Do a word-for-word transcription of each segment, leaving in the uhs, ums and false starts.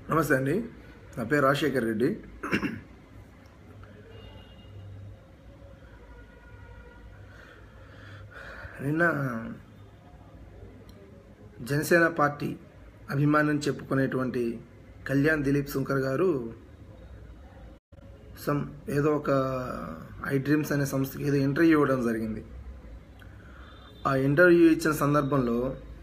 నమస్తే అండి. నా పేరు రాజశేఖర్ రెడ్డి. నిన్న జనసేన పార్టీ అభిమానం చెప్పుకునేటువంటి కళ్యాణ్ దిలీప్ సుంకర్ గారు సమ్ ఏదో ఒక ఐ డ్రీమ్స్ అనే సంస్థకి ఏదో ఇంటర్వ్యూ ఇవ్వడం జరిగింది. ఆ ఇంటర్వ్యూ ఇచ్చిన సందర్భంలో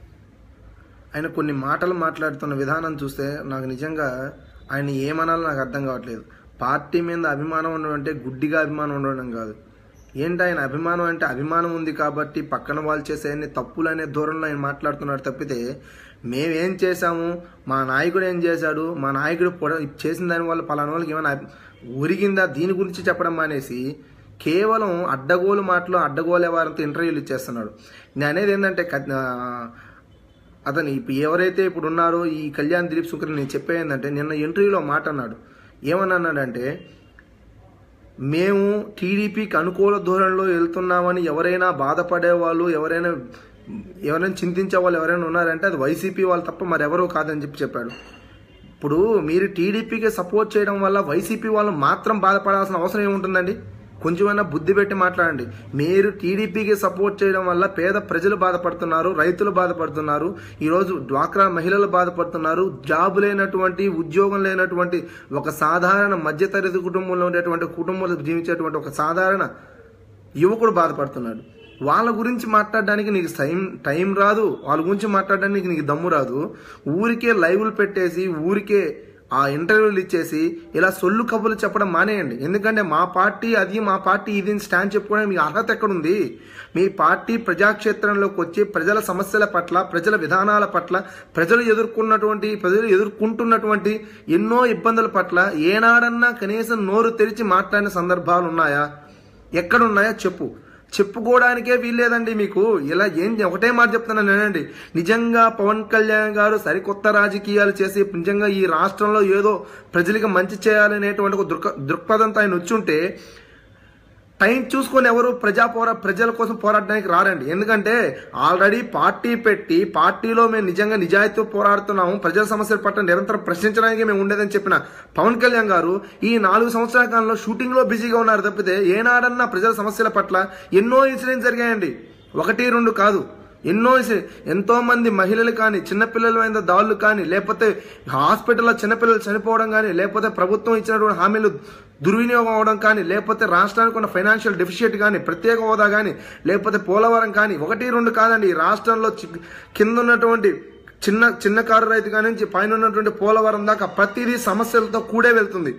ఆయన కొన్ని మాటలు మాట్లాడుతున్న విధానం చూస్తే నాకు నిజంగా ఆయన ఏమనాలో నాకు అర్థం కావట్లేదు. పార్టీ మీద అభిమానం ఉండడం అంటే గుడ్డిగా అభిమానం ఉండడం కాదు. ఏంటి ఆయన అభిమానం అంటే అభిమానం ఉంది కాబట్టి పక్కన వాళ్ళు చేసే అన్ని తప్పులు అనే దూరంలో ఆయన మాట్లాడుతున్నాడు తప్పితే మేమేం చేశాము, మా నాయకుడు ఏం చేశాడు, మా నాయకుడు చేసిన దానివల్ల పలానా వాళ్ళకి ఏమైనా ఒరిగిందా, దీని గురించి చెప్పడం మానేసి కేవలం అడ్డగోలు మాటలు అడ్డగోలే వారంతో ఇంటర్వ్యూలు ఇచ్చేస్తున్నాడు. నేను అనేది ఏంటంటే అతను ఇప్పుడు ఎవరైతే ఇప్పుడు ఉన్నారో ఈ కళ్యాణ్ దిలీప్ సుంకర్ నేను చెప్పేందంటే నిన్న ఇంటర్వ్యూలో మాట అన్నాడు. ఏమని అన్నాడంటే, మేము టీడీపీకి అనుకూల ధోరణిలో వెళ్తున్నామని ఎవరైనా బాధపడే వాళ్ళు ఎవరైనా ఎవరైనా చింతించే వాళ్ళు ఎవరైనా ఉన్నారంటే అది వైసీపీ వాళ్ళు తప్ప మరెవరో కాదని చెప్పి చెప్పాడు. ఇప్పుడు మీరు టీడీపీకి సపోర్ట్ చేయడం వల్ల వైసీపీ వాళ్ళు మాత్రం బాధపడాల్సిన అవసరం ఏముంటుందండి? కొంచెమైనా బుద్ధి పెట్టి మాట్లాడండి. మీరు టీడీపీకి సపోర్ట్ చేయడం వల్ల పేద ప్రజలు బాధపడుతున్నారు, రైతులు బాధపడుతున్నారు, ఈరోజు డ్వాక్రా మహిళలు బాధపడుతున్నారు, జాబ్ లేనటువంటి ఉద్యోగం లేనటువంటి ఒక సాధారణ మధ్యతరగతి కుటుంబంలో ఉండేటువంటి కుటుంబంలో జీవించేటువంటి ఒక సాధారణ యువకుడు బాధపడుతున్నాడు. వాళ్ళ గురించి మాట్లాడడానికి నీకు టైం టైం రాదు, వాళ్ళ గురించి మాట్లాడడానికి నీకు దమ్ము రాదు. ఊరికే లైవ్లు పెట్టేసి ఊరికే ఆ ఇంటర్వ్యూలు ఇచ్చేసి ఇలా సొల్లు కబుర్లు చెప్పడం మానేయండి. ఎందుకంటే మా పార్టీ అది, మా పార్టీ ఇది స్టాండ్ చెప్పుకోవడానికి మీకు అర్హత ఎక్కడుంది? మీ పార్టీ ప్రజాక్షేత్రంలోకి వచ్చి ప్రజల సమస్యల పట్ల, ప్రజల విధానాల పట్ల, ప్రజలు ఎదుర్కొన్నటువంటి ప్రజలు ఎదుర్కొంటున్నటువంటి ఎన్నో ఇబ్బందుల పట్ల ఏనాడన్నా కనీసం నోరు తెరిచి మాట్లాడిన సందర్భాలు ఉన్నాయా? ఎక్కడున్నాయా చెప్పు. చెప్పుకోవడానికే వీల్లేదండి మీకు. ఇలా ఏం ఒకటే మాట చెప్తున్నాను నేనండి, నిజంగా పవన్ కళ్యాణ్ గారు సరికొత్త రాజకీయాలు చేసి నిజంగా ఈ రాష్ట్రంలో ఏదో ప్రజలకు మంచి చేయాలనేటువంటి ఒక దృక్ దృక్పథంతో ఆయన వచ్చుంటే టైం చూసుకొని ఎవరు ప్రజా పోరా ప్రజల కోసం పోరాడడానికి రారండి. ఎందుకంటే ఆల్రెడీ పార్టీ పెట్టి పార్టీలో మేము నిజంగా నిజాయితీ పోరాడుతున్నాము, ప్రజల సమస్యల పట్ల నిరంతరం ప్రశ్నించడానికి మేము ఉండేదని చెప్పిన పవన్ కళ్యాణ్ గారు ఈ నాలుగు సంవత్సరాల కాలంలో షూటింగ్ లో బిజీగా ఉన్నారు తప్పితే ఏనాడన్నా ప్రజల సమస్యల పట్ల ఎన్నో ఇన్సిడెంట్స్ జరిగాయండి. ఒకటి రెండు కాదు, ఎన్నో ఎంతో మంది మహిళలు కానీ, చిన్నపిల్లల మీద దాడులు కానీ, లేకపోతే హాస్పిటల్లో చిన్నపిల్లలు చనిపోవడం కానీ, లేకపోతే ప్రభుత్వం ఇచ్చినటువంటి హామీలు దుర్వినియోగం అవడం కానీ, లేకపోతే రాష్ట్రానికి ఉన్న ఫైనాన్షియల్ డెఫిషియట్ కానీ, ప్రత్యేక హోదా కానీ, లేకపోతే పోలవరం కానీ, ఒకటి రెండు కాదండి. రాష్ట్రంలో కింద ఉన్నటువంటి చిన్న చిన్న కారు రైతు కానీ నుంచి పైన ఉన్నటువంటి పోలవరం దాకా ప్రతిదీ సమస్యలతో కూడే వెళ్తుంది.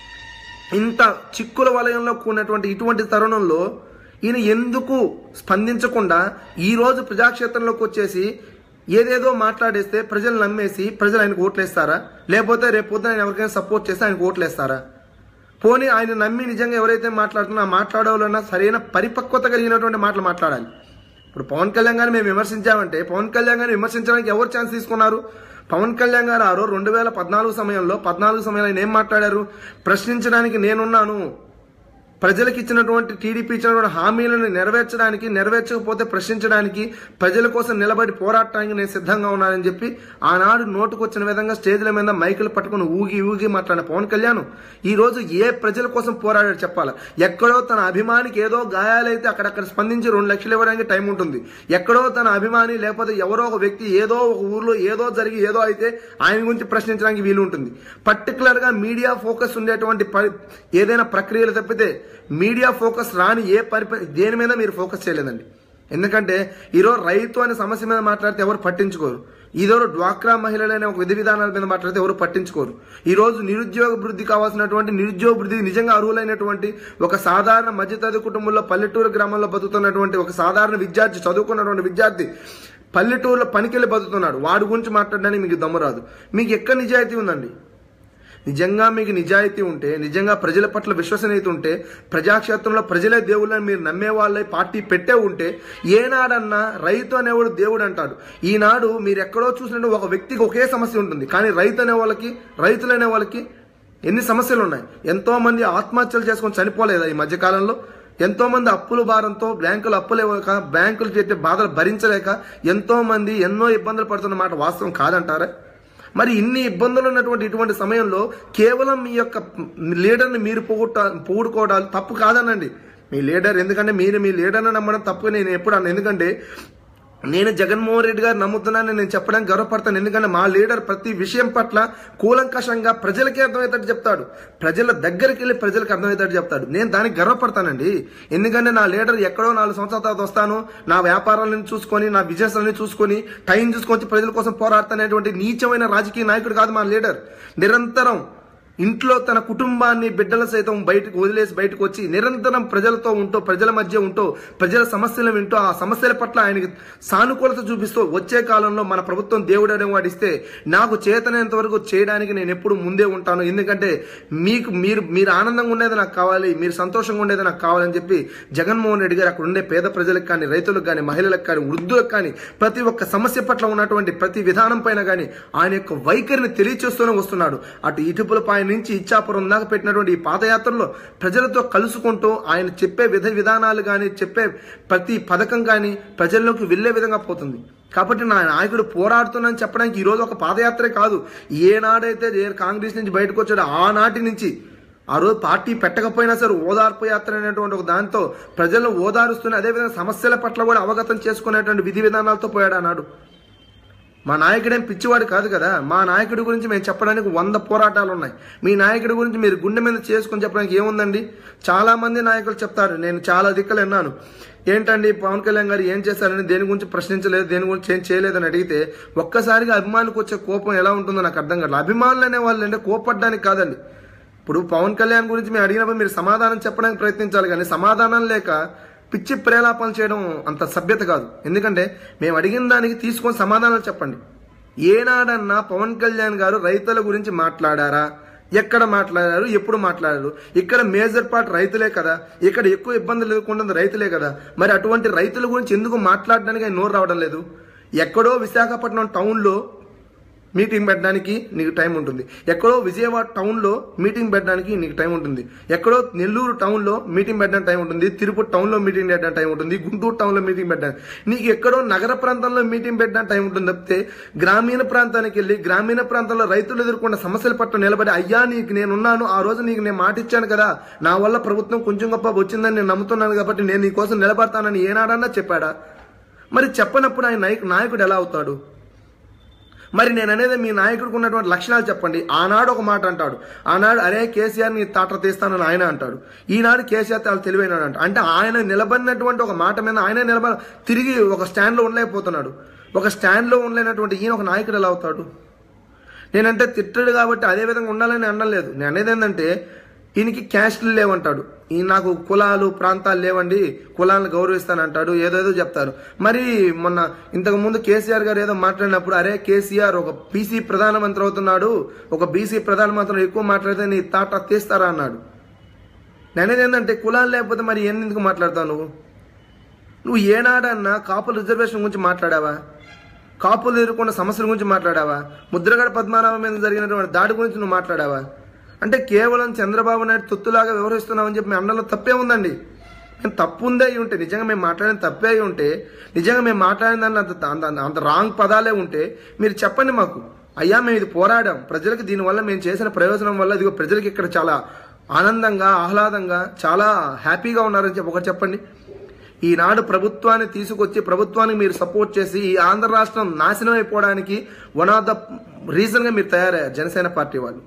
ఇంత చిక్కుల వలయంలో కూడినటువంటి ఇటువంటి తరుణంలో ఈయన ఎందుకు స్పందించకుండా ఈ రోజు ప్రజాక్షేత్రంలోకి వచ్చేసి ఏదేదో మాట్లాడేస్తే ప్రజలు నమ్మేసి ప్రజలు ఆయనకు ఓట్లేస్తారా? లేకపోతే రేపు పొద్దున ఆయన ఎవరికైనా సపోర్ట్ చేస్తే ఆయనకు ఓట్లేస్తారా? పోనీ ఆయన నమ్మి నిజంగా ఎవరైతే మాట్లాడుతున్నా మాట్లాడే వాళ్ళన్నా సరైన పరిపక్వత కలిగినటువంటి మాటలు మాట్లాడాలి. ఇప్పుడు పవన్ కళ్యాణ్ గారిని మేము విమర్శించామంటే పవన్ కళ్యాణ్ గారిని విమర్శించడానికి ఎవరు ఛాన్స్ తీసుకున్నారు? పవన్ కళ్యాణ్ గారు ఆరో రెండు వేల పద్నాలుగు సమయంలో పద్నాలుగు సమయంలో ఆయన ఏం మాట్లాడారు? ప్రశ్నించడానికి నేనున్నాను, ప్రజలకు ఇచ్చినటువంటి టీడీపీ ఇచ్చినటువంటి హామీలను నెరవేర్చడానికి, నెరవేర్చకపోతే ప్రశ్నించడానికి, ప్రజల కోసం నిలబడి పోరాటానికి నేను సిద్ధంగా ఉన్నానని చెప్పి ఆనాడు నోటుకొచ్చిన విధంగా స్టేజ్ల మీద మైకులు పట్టుకుని ఊగి ఊగి మాట్లాడిన పవన్ కళ్యాణ్ ఈ రోజు ఏ ప్రజల కోసం పోరాడాడు చెప్పాలా? ఎక్కడో తన అభిమానికి ఏదో గాయాలైతే అక్కడక్కడ స్పందించి రెండు లక్షలు ఇవ్వడానికి టైం ఉంటుంది. ఎక్కడో తన అభిమాని లేకపోతే ఎవరో ఒక వ్యక్తి ఏదో ఒక ఊర్లో ఏదో జరిగి ఏదో అయితే ఆయన గురించి ప్రశ్నించడానికి వీలు ఉంటుంది. పర్టికులర్ గా మీడియా ఫోకస్ ఉండేటువంటి ఏదైనా ప్రక్రియలు తప్పితే మీడియా ఫోకస్ రాని ఏ పరి దేని మీద మీరు ఫోకస్ చేయలేదండి. ఎందుకంటే ఈరోజు రైతు అనే సమస్య మీద మాట్లాడితే ఎవరు పట్టించుకోరు. ఈరోజు డ్వాక్రా మహిళలనే ఒక విధి విధానాల మీద మాట్లాడితే ఎవరు పట్టించుకోరు. ఈ రోజు నిరుద్యోగ వృద్ధి కావాల్సినటువంటి నిరుద్యోగ వృద్ధి నిజంగా అర్హులైనటువంటి ఒక సాధారణ మధ్యతరగతి కుటుంబంలో పల్లెటూరు గ్రామంలో బతుకుతున్నటువంటి ఒక సాధారణ విద్యార్థి, చదువుకున్నటువంటి విద్యార్థి పల్లెటూరులో పనికెళ్ళి బతుకుతున్నాడు. వాడి గురించి మాట్లాడడానికి మీకు దమ్ము రాదు. మీకు ఎక్కడ నిజాయితీ ఉందండి? నిజంగా మీకు నిజాయితీ ఉంటే, నిజంగా ప్రజల పట్ల విశ్వసనీయత ఉంటే, ప్రజాక్షేత్రంలో ప్రజలే దేవుళ్ళని మీరు నమ్మే వాళ్ళే పార్టీ పెట్టే ఉంటే ఏనాడన్నా రైతు అనేవాడు దేవుడు అంటాడు. ఈనాడు మీరు ఎక్కడో చూసినట్టు ఒక వ్యక్తికి ఒకే సమస్య ఉంటుంది, కానీ రైతు అనే వాళ్ళకి రైతులు అనే వాళ్ళకి ఎన్ని సమస్యలు ఉన్నాయి. ఎంతో మంది ఆత్మహత్యలు చేసుకొని చనిపోలేదా ఈ మధ్యకాలంలో? ఎంతో మంది అప్పుల భారంతో బ్యాంకులు అప్పులు ఇవ్వక, బ్యాంకులు చేసే బాధలు భరించలేక ఎంతో మంది ఎన్నో ఇబ్బందులు పడుతున్న మాట వాస్తవం కాదంటారా? మరి ఇన్ని ఇబ్బందులు ఉన్నటువంటి ఇటువంటి సమయంలో కేవలం మీ యొక్క లీడర్ని మీరు పొగుట పొగుడుకోవడాలు తప్పు కాదనండి. మీ లీడర్, ఎందుకంటే మీరు మీ లీడర్ని నమ్మడం తప్పు నేను ఎప్పుడు అన్న. ఎందుకంటే నేను జగన్మోహన్ రెడ్డి గారు నమ్ముతున్నానని నేను చెప్పడానికి గర్వపడతాను. ఎందుకంటే మా లీడర్ ప్రతి విషయం పట్ల కూలంకషంగా ప్రజలకే అర్థమయ్యేటట్టు చెప్తాడు, ప్రజల దగ్గరికి వెళ్ళి ప్రజలకు అర్థమయ్యేటట్టు చెప్తాడు. నేను దానికి గర్వపడతానండి. ఎందుకంటే నా లీడర్ ఎక్కడో నాలుగు సంవత్సరాల తర్వాత వస్తాను, నా వ్యాపారాలను చూసుకొని నా బిజినెస్ అన్ని చూసుకొని టైం చూసుకొని ప్రజల కోసం పోరాడుతున్నటువంటి నీచమైన రాజకీయ నాయకుడు కాదు మా లీడర్. నిరంతరం ఇంట్లో తన కుటుంబాన్ని బిడ్డల సైతం బయటకు వదిలేసి బయటకు వచ్చి నిరంతరం ప్రజలతో ఉంటూ ప్రజల మధ్య ఉంటూ ప్రజల సమస్యలు వింటూ ఆ సమస్యల పట్ల ఆయనకి సానుకూలత చూపిస్తూ వచ్చే కాలంలో మన ప్రభుత్వం దేవుడు అనే వాడు ఇస్తే నాకు చేతనేంత వరకు చేయడానికి నేను ఎప్పుడు ముందే ఉంటాను. ఎందుకంటే మీకు మీరు మీరు ఆనందంగా ఉండేది నాకు కావాలి, మీరు సంతోషంగా ఉండేది నాకు కావాలని చెప్పి జగన్మోహన్ రెడ్డి గారు అక్కడ ఉండే పేద ప్రజలకు కానీ, రైతులకు కానీ, మహిళలకు కానీ, వృద్ధులకు కానీ ప్రతి ఒక్క సమస్య పట్ల ఉన్నటువంటి ప్రతి విధానం పైన కానీ ఆయన యొక్క వైఖరిని తెలియచేస్తూనే వస్తున్నాడు. అటు ఇటుపుల పైన నుంచి ఇచ్చాపురం దాకా పెట్టినటువంటి ఈ పాదయాత్రలో ప్రజలతో కలుసుకుంటూ ఆయన చెప్పే విధ విధానాలు కానీ చెప్పే ప్రతి పథకం కానీ ప్రజల్లోకి వెళ్లే విధంగా పోతుంది. కాబట్టి నా నాయకుడు పోరాడుతున్నానని చెప్పడానికి ఈరోజు ఒక పాదయాత్రే కాదు, ఏనాడైతే కాంగ్రెస్ నుంచి బయటకు వచ్చాడో ఆనాటి నుంచి ఆ రోజు పార్టీ పెట్టకపోయినా సరే ఓదార్పు యాత్ర అనేటువంటి ఒక దాంతో ప్రజలను ఓదారుస్తున్న అదేవిధంగా సమస్యల పట్ల కూడా అవగతం చేసుకునేటువంటి విధి విధానాలతో పోయాడు అన్నాడు. మా నాయకుడేం పిచ్చివాడు కాదు కదా. మా నాయకుడి గురించి మేము చెప్పడానికి వంద పోరాటాలు ఉన్నాయి. మీ నాయకుడి గురించి మీరు గుండె మీద చేసుకుని చెప్పడానికి ఏముందండి? చాలా మంది నాయకులు చెప్తారు, నేను చాలా దిక్కలు విన్నాను, ఏంటండి పవన్ కళ్యాణ్ గారు ఏం చేశారని దేని గురించి ప్రశ్నించలేదు, దేని గురించి ఏం చేయలేదని అడిగితే ఒక్కసారిగా అభిమానులకు వచ్చే కోపం ఎలా ఉంటుందో నాకు అర్థం కాదు. అభిమానులు అనే వాళ్ళు అంటే కోపడ్డానికి కాదండి. ఇప్పుడు పవన్ కళ్యాణ్ గురించి మేము అడిగినప్పుడు మీరు సమాధానం చెప్పడానికి ప్రయత్నించాలి, కానీ సమాధానం లేక పిచ్చి ప్రేలాపన చేయడం అంత సభ్యత కాదు. ఎందుకంటే మేము అడిగిన దానికి తీసుకొని సమాధానాలు చెప్పండి. ఏనాడన్నా పవన్ కళ్యాణ్ గారు రైతుల గురించి మాట్లాడారా? ఎక్కడ మాట్లాడారు? ఎప్పుడు మాట్లాడారు? ఇక్కడ మేజర్ పార్ట్ రైతులే కదా, ఇక్కడ ఎక్కువ ఇబ్బందులు ఎదుర్కొంటుంది రైతులే కదా. మరి అటువంటి రైతుల గురించి ఎందుకు మాట్లాడడానికి ఆయన నోరు రావడం లేదు? ఎక్కడో విశాఖపట్నం టౌన్లో మీటింగ్ పెట్టడానికి నీకు టైం ఉంటుంది, ఎక్కడో విజయవాడ టౌన్లో మీటింగ్ పెట్టడానికి నీకు టైం ఉంటుంది, ఎక్కడో నెల్లూరు టౌన్లో మీటింగ్ పెట్టడానికి టైం ఉంటుంది, తిరుపతి టౌన్లో మీటింగ్ పెట్టడానికి టైం ఉంటుంది, గుంటూరు టౌన్లో మీటింగ్ పెట్టడానికి, నీకు ఎక్కడో నగర ప్రాంతంలో మీటింగ్ పెట్టడానికి టైం ఉంటుంది తప్పితే గ్రామీణ ప్రాంతానికి వెళ్ళి గ్రామీణ ప్రాంతంలో రైతులు ఎదుర్కొన్న సమస్యల పట్ల నిలబడి అయ్యా నీకు నేనున్నాను, ఆ రోజు నీకు నేను మాట ఇచ్చాను కదా, నా వల్ల ప్రభుత్వం కొంచెం గొప్ప వచ్చిందని నేను నమ్ముతున్నాను కాబట్టి నేను నీ కోసం నిలబడతానని ఏనాడన్నా చెప్పాడా? మరి చెప్పనప్పుడు ఆయన నాయకు నాయకుడు ఎలా అవుతాడు? మరి నేను అనేది మీ నాయకుడికి ఉన్నటువంటి లక్షణాలు చెప్పండి. ఆనాడు ఒక మాట అంటాడు, ఆనాడు అరే కేసీఆర్ ని తాట తీస్తానని ఆయన అంటాడు, ఈనాడు కేసీఆర్ చాలా తెలివైనాడు అంట. అంటే ఆయన నిలబడినటువంటి ఒక మాట మీద ఆయన నిలబడి తిరిగి ఒక స్టాండ్లో ఉండలేకపోతున్నాడు. ఒక స్టాండ్లో ఉండలేనటువంటి ఈయన ఒక నాయకుడు ఎలా అవుతాడు? నేనంటే తిట్టడు కాబట్టి అదే విధంగా ఉండాలని అనలేదు. నేను అనేది ఏంటంటే ఈయనకి క్యాస్ట్లు లేవంటాడు, ఈ నాకు కులాలు ప్రాంతాలు లేవండి, కులాలను గౌరవిస్తానంటాడు, ఏదేదో చెప్తారు. మరి మొన్న ఇంతకు ముందు కేసీఆర్ గారు ఏదో మాట్లాడినప్పుడు అరే కేసీఆర్ ఒక బీసీ ప్రధానమంత్రి అవుతున్నాడు, ఒక బీసీ ప్రధానమంత్రి ఎక్కువ మాట్లాడితే నీ తాట తీస్తారా అన్నాడు. నేనేది ఏంటంటే కులాలు లేకపోతే మరి ఎందుకు మాట్లాడతావు నువ్వు? నువ్వు ఏనాడన్నా కాపుల రిజర్వేషన్ గురించి మాట్లాడావా? కాపులు ఎదుర్కొన్న సమస్యల గురించి మాట్లాడావా? ముద్రగడ పద్మనాభం మీద జరిగినటువంటి దాడి గురించి నువ్వు మాట్లాడావా? అంటే కేవలం చంద్రబాబు నాయుడు తొత్తులాగా వ్యవహరిస్తున్నామని చెప్పి మేము అన్నలో తప్పే ఉందండి. మేము తప్పు ఉందే అయి ఉంటే, నిజంగా మేము మాట్లాడిన తప్పే అయి ఉంటే, నిజంగా మేము మాట్లాడిన దాన్ని అంత అంత రాంగ్ పదాలే ఉంటే మీరు చెప్పండి మాకు. అయ్యా మేము ఇది పోరాడాం, ప్రజలకు దీనివల్ల మేము చేసిన ప్రయోజనం వల్ల ఇదిగో ప్రజలకి ఇక్కడ చాలా ఆనందంగా ఆహ్లాదంగా చాలా హ్యాపీగా ఉన్నారని చెప్పి ఒకటి చెప్పండి. ఈనాడు ప్రభుత్వాన్ని తీసుకొచ్చి ప్రభుత్వానికి మీరు సపోర్ట్ చేసి ఈ ఆంధ్ర రాష్ట్రం నాశనం అయిపోవడానికి వన్ ఆఫ్ ద రీజన్గా మీరు తయారయ్యారు జనసేన పార్టీ వాళ్ళు.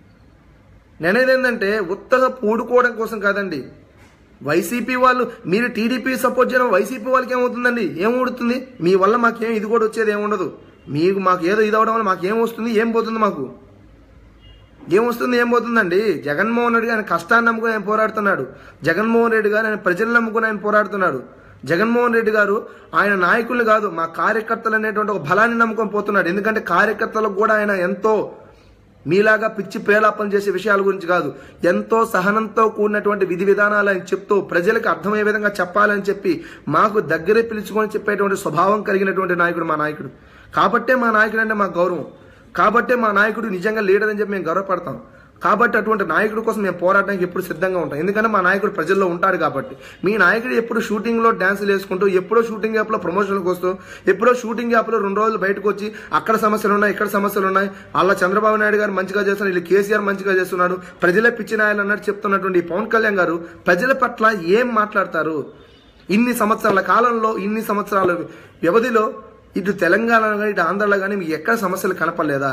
నేనేది ఏంటంటే ఉత్తగా పూడుకోవడం కోసం కాదండి. వైసీపీ వాళ్ళు మీరు టీడీపీ సపోర్ట్ చేయడం వైసీపీ వాళ్ళకి ఏమవుతుందండి? ఏమవుతుంది? మీ వల్ల మాకేం ఇది కూడా వచ్చేది ఏముండదు. మీకు మాకు ఏదో ఇది అవడం వల్ల మాకేం వస్తుంది? ఏం పోతుంది? మాకు ఏమొస్తుంది? ఏం పోతుందండి? జగన్మోహన్ రెడ్డి ఆయన కష్టాన్ని నమ్ముకుని ఆయన పోరాడుతున్నాడు. జగన్మోహన్ రెడ్డి గారు ఆయన ప్రజలను నమ్ముకుని ఆయన పోరాడుతున్నాడు. జగన్మోహన్ రెడ్డి గారు ఆయన నాయకులు కాదు, మా కార్యకర్తలు అనేటువంటి ఒక బలాన్ని నమ్ముకొని పోతున్నాడు. ఎందుకంటే కార్యకర్తలకు కూడా ఆయన ఎంతో మీలాగా పిచ్చి ప్రేలాపన చేసే విషయాల గురించి కాదు, ఎంతో సహనంతో కూడినటువంటి విధి విధానాలు ఆయన చెప్తూ ప్రజలకు అర్థమయ్యే విధంగా చెప్పాలని చెప్పి మాకు దగ్గరే పిలుచుకొని చెప్పేటువంటి స్వభావం కలిగినటువంటి నాయకుడు మా నాయకుడు. కాబట్టే మా నాయకుడు అంటే మాకు గౌరవం, కాబట్టే మా నాయకుడు నిజంగా లీడర్ అని చెప్పి మేము గర్వపడతాం. కాబట్టి అటువంటి నాయకుడి కోసం మేము పోరాడడానికి ఎప్పుడు సిద్ధంగా ఉంటాం. ఎందుకంటే మా నాయకుడు ప్రజల్లో ఉంటాడు కాబట్టి. మీ నాయకుడు ఎప్పుడు షూటింగ్లో డ్యాన్సులు వేసుకుంటూ, ఎప్పుడో షూటింగ్ యాప్లో ప్రమోషన్లకు వస్తూ, ఎప్పుడో షూటింగ్ యాప్లో రెండు రోజులు బయటకు వచ్చి అక్కడ సమస్యలు ఉన్నాయి, ఇక్కడ సమస్యలు ఉన్నాయి, అలా చంద్రబాబు నాయుడు గారు మంచిగా చేస్తున్నారు, వీళ్ళు కేసీఆర్ మంచిగా చేస్తున్నాడు, ప్రజలే పిచ్చి నాయలు అన్నట్టు చెప్తున్నటువంటి పవన్ కళ్యాణ్ గారు ప్రజల పట్ల ఏం మాట్లాడతారు? ఇన్ని సంవత్సరాల కాలంలో, ఇన్ని సంవత్సరాల వ్యవధిలో ఇటు తెలంగాణ కానీ ఇటు ఆంధ్రలో కానీ మీకు ఎక్కడ సమస్యలు కనపడలేదా?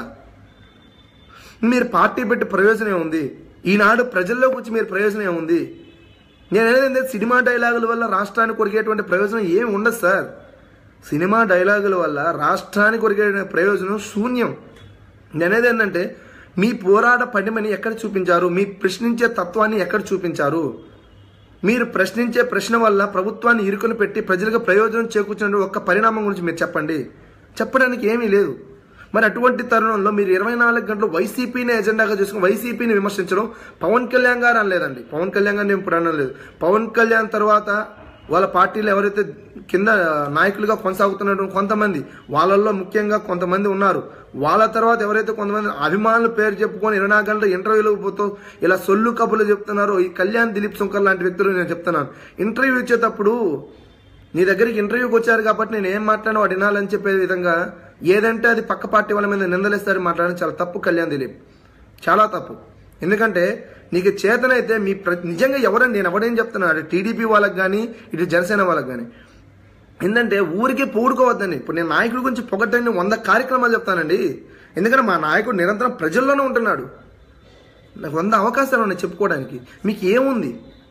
మీరు పార్టీ పెట్టి ప్రయోజనం ఏముంది? ఈనాడు ప్రజల్లోకి వచ్చి మీరు ప్రయోజనం ఏముంది? నేను ఏదైతే సినిమా డైలాగుల వల్ల రాష్ట్రానికి కొరికేటువంటి ప్రయోజనం ఏమి ఉండదు సార్. సినిమా డైలాగుల వల్ల రాష్ట్రానికి కొరికే ప్రయోజనం శూన్యం. నేనేది ఏంటంటే మీ పోరాట పడిమని ఎక్కడ చూపించారు? మీ ప్రశ్నించే తత్వాన్ని ఎక్కడ చూపించారు? మీరు ప్రశ్నించే ప్రశ్న వల్ల ప్రభుత్వాన్ని ఇరుకుని పెట్టి ప్రజలకు ప్రయోజనం చేకూర్చిన ఒక్క పరిణామం గురించి మీరు చెప్పండి. చెప్పడానికి ఏమీ లేదు. మరి అటువంటి తరుణంలో మీరు ఇరవై నాలుగు గంటలు వైసీపీని ఎజెండాగా చేసుకుని వైసీపీని విమర్శించడం పవన్ కళ్యాణ్ గారు అనలేదండి. పవన్ కళ్యాణ్ గారిని ఇప్పుడు అనలేదు. పవన్ కళ్యాణ్ తర్వాత వాళ్ళ పార్టీలో ఎవరైతే కింద నాయకులుగా కొనసాగుతున్నటువంటి కొంతమంది, వాళ్ళల్లో ముఖ్యంగా కొంతమంది ఉన్నారు. వాళ్ళ తర్వాత ఎవరైతే కొంతమంది అభిమానుల పేరు చెప్పుకొని ఇరవై నాలుగు గంటలు ఇంటర్వ్యూలకు పోతూ ఇలా సొల్లు కబుర్లు చెప్తున్నారో ఈ కళ్యాణ్ దిలీప్ శంకర్ లాంటి వ్యక్తులు నేను చెప్తున్నాను. ఇంటర్వ్యూ ఇచ్చేటప్పుడు నీ దగ్గరికి ఇంటర్వ్యూకి వచ్చారు కాబట్టి నేను ఏం మాట్లాడినా వాడు వినాలని చెప్పే విధంగా ఏదంటే అది పక్క పార్టీ వాళ్ళ మీద నిందలేస్తారు మాట్లాడడం చాలా తప్పు. కళ్యాణ్ దిలీప్ చాలా తప్పు. ఎందుకంటే నీకు చేతనైతే మీ నిజంగా ఎవరని నేను ఎవడేం చెప్తున్నాడు, టీడీపీ వాళ్ళకి కానీ ఇటు జనసేన వాళ్ళకి కానీ ఏంటంటే ఊరికే పొగుడుకోవద్దండి. ఇప్పుడు నేను నాయకుడి గురించి పొగట్టని వంద కార్యక్రమాలు చెప్తానండి. ఎందుకంటే మా నాయకుడు నిరంతరం ప్రజల్లోనే ఉంటున్నాడు. నాకు వంద అవకాశాలు ఉన్నాయి చెప్పుకోవడానికి. మీకు ఏముంది?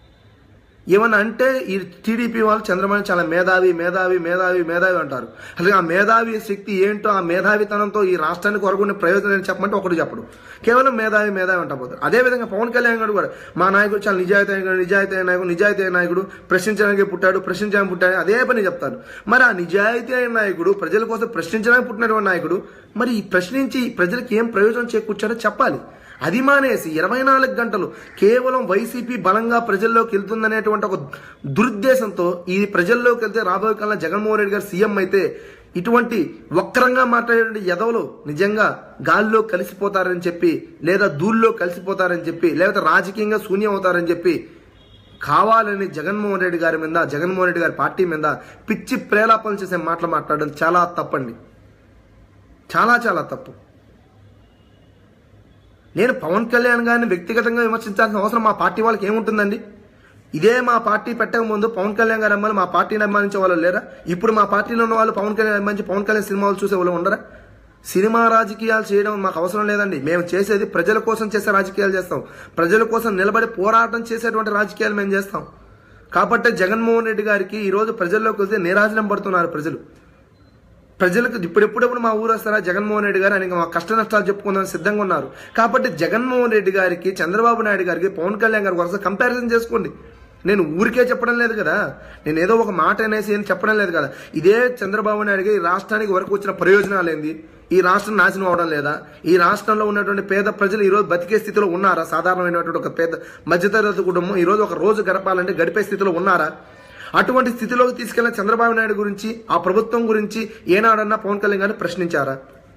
ఏమన్నా అంటే ఈ టీడీపీ వాళ్ళు చంద్రబాబు చాలా మేధావి మేధావి మేధావి మేధావి అంటారు. అసలు ఆ మేధావి శక్తి ఏంటో, ఆ మేధావితనంతో ఈ రాష్ట్రానికి కొరకునే ప్రయోజనం చెప్పమంటే ఒకటి చెప్పడు, కేవలం మేధావి మేధావి అంటా పోతారు. అదేవిధంగా పవన్ కళ్యాణ్ గారు కూడా మా నాయకుడు చాలా నిజాయితీ నిజాయితీ నాయకుడు నిజాయితీ నాయకుడు ప్రశ్నించడానికి పుట్టాడు ప్రశ్నించడానికి పుట్టాడు అదే పని చెప్తారు. మరి ఆ నిజాయితీ అయిన నాయకుడు, ప్రజల కోసం ప్రశ్నించడానికి పుట్టినటువంటి నాయకుడు, మరి ఈ ప్రశ్నించి ప్రజలకు ఏం ప్రయోజనం చేకూర్చారో చెప్పాలి. అది మానేసి ఇరవై నాలుగు గంటలు కేవలం వైసీపీ బలంగా ప్రజల్లోకి వెళ్తుందనేటువంటి ఒక దురుద్దేశంతో ఈ ప్రజల్లోకి వెళ్తే రాబోయే కాలంలో జగన్మోహన్ రెడ్డి గారు సీఎం అయితే ఇటువంటి వక్రంగా మాట్లాడే ఎదవలు నిజంగా గాల్లో కలిసిపోతారని చెప్పి, లేదా ధూళ్ళలో కలిసిపోతారని చెప్పి, లేకపోతే రాజకీయంగా శూన్యం అవుతారని చెప్పి కావాలని జగన్మోహన్ రెడ్డి గారి మీద, జగన్మోహన్ రెడ్డి గారి పార్టీ మీద పిచ్చి ప్రేలాపనలు చేసే మాటలు మాట్లాడడం చాలా తప్పండి. చాలా చాలా తప్పు. నేను పవన్ కళ్యాణ్ గారిని వ్యక్తిగతంగా విమర్శించాల్సిన అవసరం మా పార్టీ వాళ్ళకి ఏముంటుందండి? ఇదే మా పార్టీ పెట్టక ముందు పవన్ కళ్యాణ్ గారు అమ్మాయిలు మా పార్టీని అభిమానించే వాళ్ళు లేరా? ఇప్పుడు మా పార్టీలో ఉన్న వాళ్ళు పవన్ కళ్యాణ్ అభిమానించి పవన్ కళ్యాణ్ సినిమాలు చూసే వాళ్ళు ఉండరా? సినిమా రాజకీయాలు చేయడం మాకు అవసరం లేదండి. మేము చేసేది ప్రజల కోసం చేసే రాజకీయాలు చేస్తాం. ప్రజల కోసం నిలబడి పోరాటం చేసేటువంటి రాజకీయాలు మేము చేస్తాం. కాబట్టి జగన్మోహన్ రెడ్డి గారికి ఈరోజు ప్రజల్లోకి వస్తే నిరాశనం పడుతున్నారు ప్రజలు. ప్రజలకు ఇప్పుడెప్పుడెప్పుడు మా ఊరు వస్తారా జగన్మోహన్ రెడ్డి గారు అని మా కష్ట నష్టాలు చెప్పుకుందామని సిద్ధంగా ఉన్నారు. కాబట్టి జగన్మోహన్ రెడ్డి గారికి, చంద్రబాబు నాయుడు గారికి, పవన్ కళ్యాణ్ గారికి వరుస కంపారిజన్ చేసుకోండి. నేను ఊరికే చెప్పడం లేదు కదా, నేను ఏదో ఒక మాట అనేసి అని చెప్పడం లేదు కదా. ఇదే చంద్రబాబు నాయుడు గారు ఈ రాష్ట్రానికి వరకు వచ్చిన ప్రయోజనాలు ఏంది? ఈ రాష్ట్రం నాశనం అవడం లేదా? ఈ రాష్ట్రంలో ఉన్నటువంటి పేద ప్రజలు ఈరోజు బతికే స్థితిలో ఉన్నారా? సాధారణమైనటువంటి ఒక పేద మధ్యతరగతి కుటుంబం ఈరోజు ఒక రోజు గడపాలంటే గడిపే స్థితిలో ఉన్నారా? అటువంటి స్థితిలోకి తీసుకెళ్లిన చంద్రబాబు నాయుడు గురించి, ఆ ప్రభుత్వం గురించి ఏనాడన్నా పవన్ కళ్యాణ్ గారిని ప్రశ్నించారా?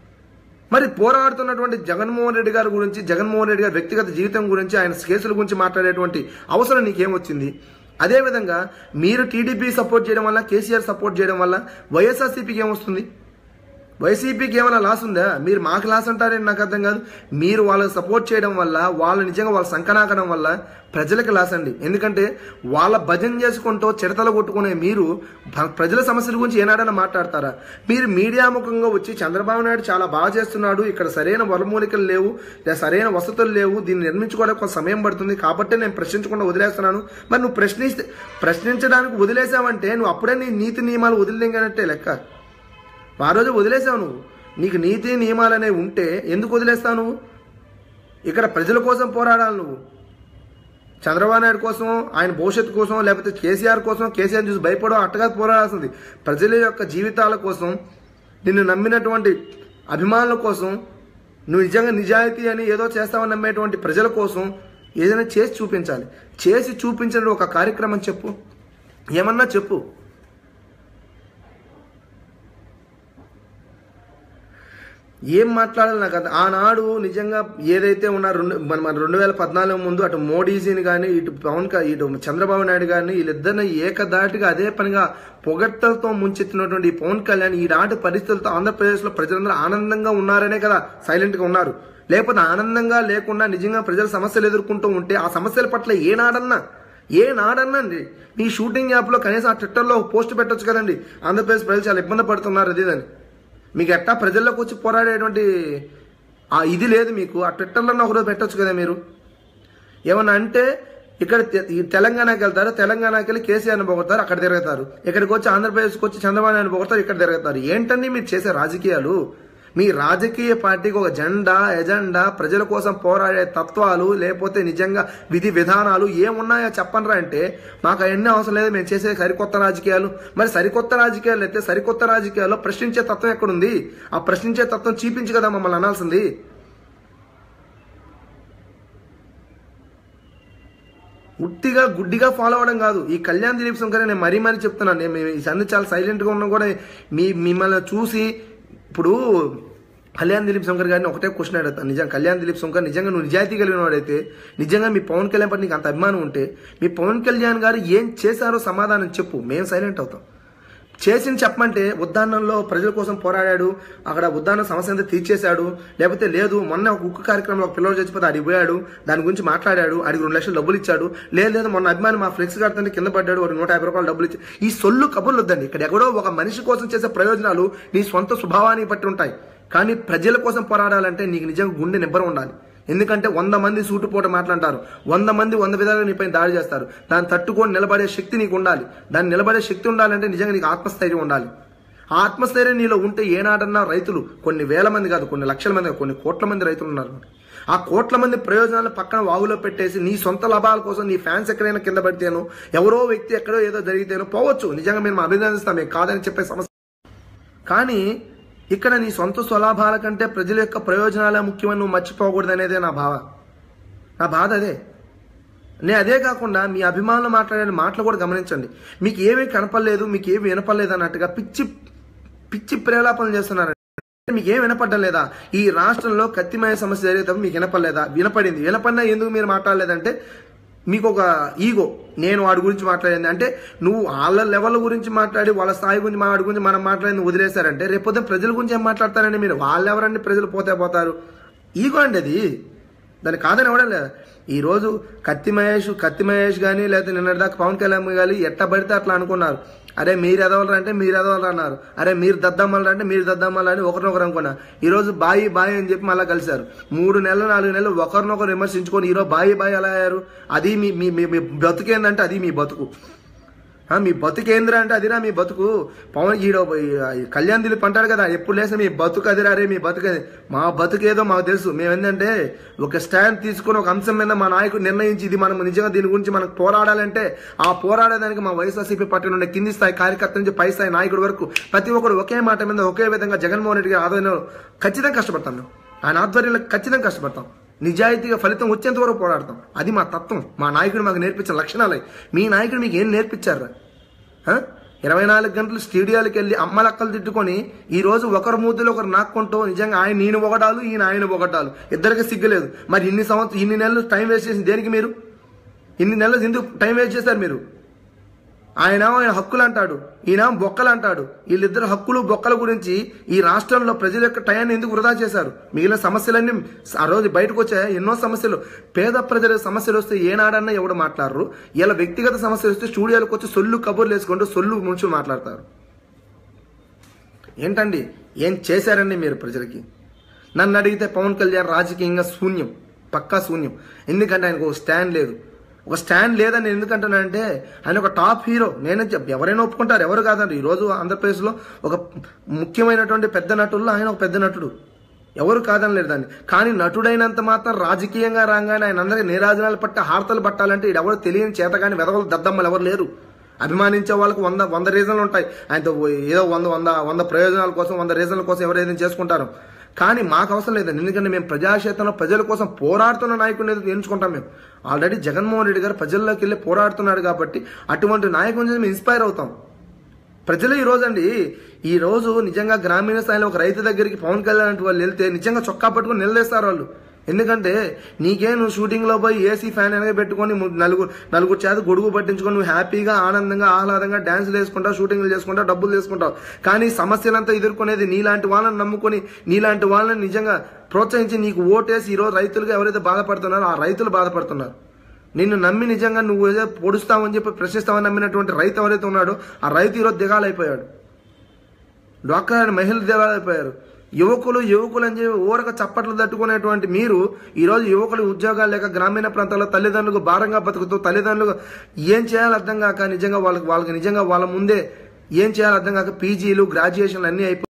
మరి పోరాడుతున్నటువంటి జగన్మోహన్ రెడ్డి గారి గురించి, జగన్మోహన్ రెడ్డి గారి వ్యక్తిగత జీవితం గురించి, ఆయన కేసుల గురించి మాట్లాడేటువంటి అవసరం నీకేమొచ్చింది? అదేవిధంగా మీరు టీడీపీ సపోర్ట్ చేయడం వల్ల, కేసీఆర్ సపోర్ట్ చేయడం వల్ల వైఎస్ఆర్సీపీకి ఏమొస్తుంది? వైసీపీకి ఏమైనా లాస్ ఉందా? మీరు మాకు లాస్ అంటారని నాకు అర్థం కాదు. మీరు వాళ్ళకి సపోర్ట్ చేయడం వల్ల, వాళ్ళు నిజంగా వాళ్ళ సంకనాకడం వల్ల ప్రజలకు లాస్ అండి. ఎందుకంటే వాళ్ళ భజన చేసుకుంటూ చిడతలు కొట్టుకునే మీరు ప్రజల సమస్యల గురించి ఏనాడైనా మాట్లాడతారా? మీరు మీడియా ముఖంగా వచ్చి చంద్రబాబు నాయుడు చాలా బాగా చేస్తున్నాడు, ఇక్కడ సరైన వరమూలికలు లేవు, సరైన వసతులు లేవు, దీన్ని నిర్మించుకోవడానికి కొంత సమయం పడుతుంది కాబట్టి నేను ప్రశ్నించకుండా వదిలేస్తున్నాను. మరి నువ్వు ప్రశ్నిస్తే ప్రశ్నించడానికి వదిలేసావంటే నువ్వు అప్పుడే నీ నీతి నియమాలు వదిలేంగనట్టే లెక్క. ఆ రోజు వదిలేసావు నువ్వు. నీకు నీతి నియమాలు అనేవి ఉంటే ఎందుకు వదిలేస్తావు నువ్వు? ఇక్కడ ప్రజల కోసం పోరాడాలి నువ్వు. చంద్రబాబు నాయుడు కోసం, ఆయన భవిష్యత్తు కోసం, లేకపోతే కేసీఆర్ కోసం, కేసీఆర్ చూసి భయపడడం అట్టగా పోరాడాల్సింది. ప్రజల యొక్క జీవితాల కోసం, నిన్ను నమ్మినటువంటి అభిమానుల కోసం, నువ్వు నిజంగా నిజాయితీ అని ఏదో చేస్తావని నమ్మేటువంటి ప్రజల కోసం ఏదైనా చేసి చూపించాలి. చేసి చూపించిన ఒక కార్యక్రమం చెప్పు, ఏమన్నా చెప్పు. ఏం మాట్లాడాలి నాకు అది. ఆనాడు నిజంగా ఏదైతే ఉన్నా రెండు మన మన రెండు వేల పద్నాలుగు ముందు అటు మోడీజీని కానీ ఇటు పవన్ కా- ఇటు చంద్రబాబు నాయుడు గారిని వీళ్ళిద్దరిని ఏకదాటిగా అదే పనిగా పొగడ్తలతో ముంచెత్తినటువంటి ఈ పవన్ కళ్యాణ్ ఈనాటి పరిస్థితులతో ఆంధ్రప్రదేశ్లో ప్రజలందరూ ఆనందంగా ఉన్నారనే కదా సైలెంట్గా ఉన్నారు. లేకపోతే ఆనందంగా లేకుండా నిజంగా ప్రజలు సమస్యలు ఎదుర్కొంటూ ఉంటే ఆ సమస్యల పట్ల ఏనాడన్నా ఏనాడన్నా అండి మీ షూటింగ్ యాప్లో కనీసం ఆ ట్విట్టర్లో పోస్ట్ పెట్టొచ్చు కదండి, ఆంధ్రప్రదేశ్ ప్రజలు చాలా ఇబ్బంది పడుతున్నారు అది అని. మీకు ఎట్టా ప్రజల్లోకి వచ్చి పోరాడేటువంటి ఆ ఇది లేదు మీకు. ఆ ట్విట్టర్లో ఒకరోజు పెట్టొచ్చు కదా మీరు. ఏమన్నా అంటే ఇక్కడ తె- ఈ తెలంగాణకి వెళ్తారు, తెలంగాణకి వెళ్ళి కేసీఆర్ని పొగడతారు, అక్కడ తిరుగుతారు. ఇక్కడికి వచ్చి ఆంధ్రప్రదేశ్కి వచ్చి చంద్రబాబు నాయుడు పొగడతారు, ఇక్కడ తిరుగుతారు. ఏంటండి మీరు చేసే రాజకీయాలు? మీ రాజకీయ పార్టీకి ఒక జెండా ఎజెండా ప్రజల కోసం పోరాడే తత్వాలు లేకపోతే నిజంగా విధి విధానాలు ఏమున్నాయో చెప్పనరా అంటే మాకు అవన్నీ అవసరం లేదు, మేము చేసే సరికొత్త రాజకీయాలు. మరి సరికొత్త రాజకీయాలు అయితే సరికొత్త రాజకీయాల్లో ప్రశ్నించే తత్వం ఎక్కడుంది? ఆ ప్రశ్నించే తత్వం చూపించి కదా మమ్మల్ని అనాల్సింది. ఉట్టిగా గుడ్డిగా ఫాలో అవ్వడం కాదు. ఈ కళ్యాణ్ దిలీప్ శంకర్ నేను మరీ మరీ చెప్తున్నాను, నేను ఈ సంది చాలా సైలెంట్గా ఉన్నా కూడా మీ మిమ్మల్ని చూసి ఇప్పుడు కళ్యాణ్ దిలీప్ శంకర్ గారిని ఒకటే క్వశ్చన్ అడుగుతాను. నిజంగా కళ్యాణ్ దిలీప్ శంకర్ నిజంగా నువ్వు నిజాయితీ కలిగిన వాడైతే, నిజంగా మీ పవన్ కళ్యాణ్ పట్ల నీకు అంత అభిమానం ఉంటే మీ పవన్ కళ్యాణ్ గారు ఏం చేశారో సమాధానం చెప్పు, మేము సైలెంట్ అవుతాం. చేసింది చెప్పమంటే ఉద్దానంలో ప్రజల కోసం పోరాడాడు, అక్కడ ఉద్దానం సమస్య అంతా తీర్చేశాడు, లేకపోతే లేదు మొన్న ఒక ఉక్కు కార్యక్రమంలో ఒక పిల్లలు చచ్చిపోతే అడిగి పోయాడు, దాని గురించి మాట్లాడాడు, అడిగి రెండు లక్షలు డబ్బులు ఇచ్చాడు, లేదు లేదు మొన్న అభిమాని మా ఫ్లెక్స్ కడుతుంటే కింద పడ్డాడు, ఒక నూట యాభై రూపాయలు డబ్బులు ఇచ్చి. ఈ సొల్లు కబుర్లు వద్దండి. ఇక్కడ ఎక్కడో ఒక మనిషి కోసం చేసే ప్రయోజనాలు నీ సొంత స్వభావాన్ని బట్టి ఉంటాయి. కానీ ప్రజల కోసం పోరాడాలంటే నీకు నిజంగా గుండె నిబ్బరం ఉండాలి. ఎందుకంటే వంద మంది సూటుపోట మాట్లాడతారు, వంద మంది వంద విధాలుగా నీపై దాడి చేస్తారు. దాన్ని తట్టుకొని నిలబడే శక్తి నీకు ఉండాలి. దాన్ని నిలబడే శక్తి ఉండాలంటే నిజంగా నీకు ఆత్మస్థైర్యం ఉండాలి. ఆ ఆత్మస్థైర్యం నీలో ఉంటే ఏనాడన్నా రైతులు కొన్ని వేల మంది కాదు, కొన్ని లక్షల మంది, కొన్ని కోట్ల మంది రైతులు ఉన్నారు. ఆ కోట్ల మంది ప్రయోజనాలను పక్కన వాగులో పెట్టేసి నీ సొంత లాభాల కోసం నీ ఫ్యాన్స్ ఎక్కడైనా కింద పడితేనో ఎవరో వ్యక్తి ఎక్కడో ఏదో జరిగితేనో పోవచ్చు, నిజంగా మేము అభినందిస్తాం, మేము కాదని చెప్పే సమస్య. కానీ ఇక్కడ నీ సొంత స్వలాభాల కంటే ప్రజల యొక్క ప్రయోజనాలే ముఖ్యమని నువ్వు మర్చిపోకూడదు అనేదే నా భావ నా బాధ అదే. నేను అదే కాకుండా మీ అభిమానులు మాట్లాడే మాటలు కూడా గమనించండి. మీకు ఏమీ కనపడలేదు, మీకు ఏమి వినపడలేదు అన్నట్టుగా పిచ్చి పిచ్చి ప్రేలాపనలు చేస్తున్నారు. మీకు ఏం వినపడడం లేదా? ఈ రాష్ట్రంలో కత్తిమయ సమస్య జరిగేటప్పుడు మీకు వినపడలేదా? వినపడింది. వినపడినా ఎందుకు మీరు మాట్లాడలేదంటే మీకు ఒక ఈగో, నేను వాడి గురించి మాట్లాడింది అంటే నువ్వు వాళ్ళ లెవెల్ గురించి మాట్లాడి వాళ్ళ స్థాయి గురించి వాడి గురించి మనం మాట్లాడింది వదిలేశారంటే రేపొద్దు ప్రజల గురించి ఏం మాట్లాడతారండి మీరు? వాళ్ళు ఎవరండి ప్రజలు పోతే పోతారు. ఈగో అండి అది, దాన్ని కాదని ఇవ్వడం లేదా? ఈరోజు కత్తి మహేష్ కత్తి మహేష్ కానీ లేకపోతే నిన్నటిదాకా పవన్ కళ్యాణ్ కానీ ఎట్ట పడితే అట్లా అనుకున్నారు. అరే మీరు ఎదవలరా అంటే మీరు ఎదవలరా అన్నారు, అరే మీరు దద్దమ్మలరా అంటే మీరు దద్దమ్మలు అని ఒకరినొకరు అనుకున్నా. ఈరోజు బాయి బాయి అని చెప్పి మళ్ళీ కలిశారు. మూడు నెలలు నాలుగు నెలలు ఒకరినొకరు విమర్శించుకొని ఈరోజు బాయి బాయి ఎలా అయ్యారు? అది మీ మీ మీ బతుకేందంటే అది మీ బతుకు. మీ బతుకేంద్ర అంటే అదిరా మీ బతుకు. పవన్ ఈడో కళ్యాణ్ దిలీప్ అంటాడు కదా ఎప్పుడు లేసే మీ బతుకు అదిరా, రే మీ బతుకు. మా బతుకేదో మాకు తెలుసు. మేము ఏంటంటే ఒక స్టాండ్ తీసుకుని ఒక అంశం మీద మా నాయకుడు నిర్ణయించి ఇది మనం నిజంగా దీని గురించి మనకు పోరాడాలంటే ఆ పోరాడేదానికి మా వైఎస్ఆర్సీపీ పార్టీ నుండి కింది స్థాయి కార్యకర్త నుంచి పై స్థాయి నాయకుడి వరకు ప్రతి ఒక్కరు ఒకే మాట మీద ఒకే విధంగా జగన్మోహన్ రెడ్డి గారి ఆధ్వర్యంలో ఖచ్చితంగా కష్టపడతాం. మేము ఆయన ఆధ్వర్యంలో ఖచ్చితంగా కష్టపడతాం. నిజాయితీగా ఫలితం వచ్చేంత వరకు పోరాడతాం. అది మా తత్వం. మా నాయకుడు మాకు నేర్పించిన లక్షణాలే. మీ నాయకుడు మీకు ఏం నేర్పించారా? ఇరవై నాలుగు గంటలు స్టేడియాలకు వెళ్ళి అమ్మలక్కలు తిట్టుకొని ఈ రోజు ఒకరు మూతులు ఒకరు నాక్కుంటూ నిజంగా ఆయన నేను ఒకటాలు ఈయన ఆయన ఒకటాలు ఇద్దరికి సిగ్గులేదు. మరి ఇన్ని సంవత్సరం ఇన్ని నెలలు టైం వేస్ట్ చేసింది దేనికి? మీరు ఇన్ని నెలలు ఎందుకు టైం వేస్ట్ చేశారు మీరు? ఆయన ఆయన హక్కులు అంటాడు, ఈయన బొక్కలు అంటాడు. వీళ్ళిద్దరు హక్కులు బొక్కల గురించి ఈ రాష్ట్రంలో ప్రజల యొక్క టయాన్ని ఎందుకు వృధా చేశారు? మిగిలిన సమస్యలన్నీ ఆ రోజు బయటకు వచ్చాయి. ఎన్నో సమస్యలు, పేద ప్రజల సమస్యలు వస్తే ఏనాడన్నా ఎవడు మాట్లాడరు. ఇలా వ్యక్తిగత సమస్యలు వస్తే స్టూడియోలకు వచ్చి సొల్లు కబుర్లు వేసుకుంటూ సొల్లు ముంచు మాట్లాడతారు. ఏంటండి ఏం చేశారండి మీరు ప్రజలకి? నన్ను అడిగితే పవన్ కళ్యాణ్ రాజకీయంగా శూన్యం, పక్కా శూన్యం. ఎందుకంటే ఆయనకు ఒక స్టాండ్ లేదు. ఒక స్టాండ్ లేదని నేను ఎందుకంటానంటే ఆయన ఒక టాప్ హీరో. నేను ఎవరైనా ఒప్పుకుంటారు, ఎవరు కాదండి. ఈరోజు ఆంధ్రప్రదేశ్లో ఒక ముఖ్యమైనటువంటి పెద్ద నటుల్లో ఆయన ఒక పెద్ద నటుడు, ఎవరు కాదని లేదు దాన్ని. కానీ నటుడైనంత మాత్రం రాజకీయంగా రాగానే ఆయన అందరికీ నీరాజనాలు పట్ట హారతలు పట్టాలంటే ఇది ఎవరు తెలియని చేత కానీ వెదవలు దద్దమ్మలు ఎవరు లేరు. అభిమానించే వాళ్ళకు వంద వంద రీజన్లు ఉంటాయి. ఆయనతో ఏదో వంద వంద వంద ప్రయోజనాల కోసం వంద రీజన్ల కోసం ఎవరు ఏదైనా చేసుకుంటారు. కానీ మాకు అవసరం లేదండి. ఎందుకంటే మేము ప్రజాక్షేత్రంలో ప్రజల కోసం పోరాడుతున్న నాయకుడిని ఎంచుకుంటాం. మేము ఆల్రెడీ జగన్మోహన్ రెడ్డి గారు ప్రజల్లోకి వెళ్ళి పోరాడుతున్నాడు కాబట్టి అటువంటి నాయకుడి నుంచి మేము ఇన్స్పైర్ అవుతాం. ప్రజలు ఈ రోజు అండి ఈ రోజు నిజంగా గ్రామీణ స్థాయిలో ఒక రైతు దగ్గరికి పవన్ కళ్యాణ్ అంటే వాళ్ళు వెళ్తే నిజంగా చొక్కా పట్టుకొని నిలదీస్తారు వాళ్ళు. ఎందుకంటే నీకే నువ్వు షూటింగ్లో పోయి ఏసీ ఫ్యాన్ అనేది పెట్టుకొని నలుగురు నలుగురు చేత గొడుగు పట్టించుకొని నువ్వు హ్యాపీగా ఆనందంగా ఆహ్లాదంగా డ్యాన్సులు వేసుకుంటావు, షూటింగ్లు చేసుకుంటావు, డబ్బులు తీసుకుంటావు. కానీ సమస్యలంతా ఎదుర్కొనేది నీలాంటి వాళ్ళని నమ్ముకొని నీలాంటి వాళ్ళని నిజంగా ప్రోత్సహించి నీకు ఓటేసి ఈరోజు రైతులుగా ఎవరైతే బాధపడుతున్నారో ఆ రైతులు బాధపడుతున్నారు. నిన్ను నమ్మి నిజంగా నువ్వు ఏదో పొడుస్తావని చెప్పి ప్రశ్నిస్తావని నమ్మినటువంటి రైతు ఎవరైతే ఉన్నాడో ఆ రైతు ఈరోజు దిగాలైపోయాడు. డ్వాక్రా మహిళలు దిగాలైపోయారు. యువకులు యువకులు అని చెప్పి ఊరక చప్పట్లు తట్టుకునేటువంటి మీరు ఈరోజు యువకులు ఉద్యోగాలు లేక గ్రామీణ ప్రాంతాల్లో తల్లిదండ్రులకు భారంగా బతుకుతూ తల్లిదండ్రులు ఏం చేయాలో అర్థం కాక నిజంగా వాళ్ళకి వాళ్ళకి నిజంగా వాళ్ళ ముందే ఏం చేయాలో అర్థం కాక పీజీలు గ్రాడ్యుయేషన్లు అన్నీ అయిపోయి